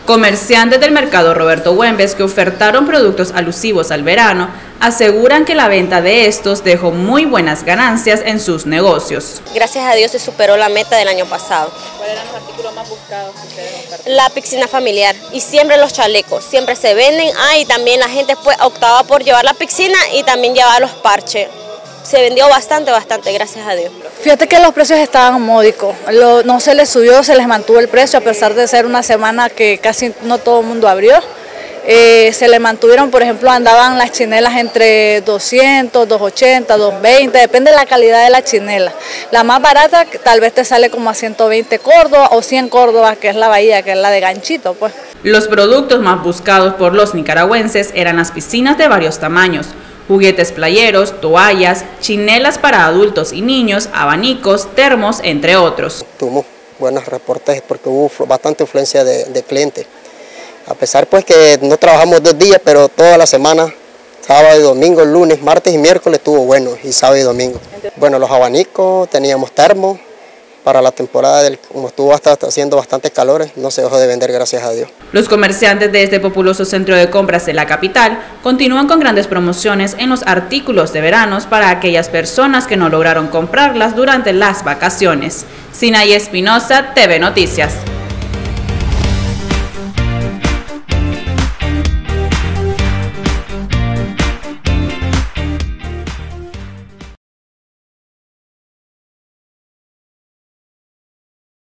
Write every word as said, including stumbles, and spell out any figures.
Comerciantes del mercado Roberto Güembes que ofertaron productos alusivos al verano aseguran que la venta de estos dejó muy buenas ganancias en sus negocios. Gracias a Dios se superó la meta del año pasado. ¿Cuáles eran los artículos más buscados que ustedes ofertaron? La piscina familiar y siempre los chalecos, siempre se venden. Ah, y también la gente pues optaba por llevar la piscina y también llevar los parches. Se vendió bastante, bastante, gracias a Dios. Fíjate que los precios estaban módicos, Lo, no se les subió, se les mantuvo el precio a pesar de ser una semana que casi no todo el mundo abrió. Eh, se le mantuvieron, por ejemplo, andaban las chinelas entre doscientos, doscientos ochenta, doscientos veinte, depende de la calidad de la chinela. La más barata tal vez te sale como a ciento veinte Córdoba o cien Córdoba, que es la bahía, que es la de ganchito, pues. Los productos más buscados por los nicaragüenses eran las piscinas de varios tamaños, juguetes playeros, toallas, chinelas para adultos y niños, abanicos, termos, entre otros. Tuvimos buenos reportes porque hubo bastante influencia de, de clientes. A pesar pues que no trabajamos dos días, pero toda la semana, sábado y domingo, lunes, martes y miércoles estuvo bueno, y sábado y domingo. Bueno, los abanicos, teníamos termos. Para la temporada, del, como estuvo hasta haciendo bastantes calores, no se dejó de vender, gracias a Dios. Los comerciantes de este populoso centro de compras de la capital continúan con grandes promociones en los artículos de veranos para aquellas personas que no lograron comprarlas durante las vacaciones. Sinaí Espinosa, T V Noticias.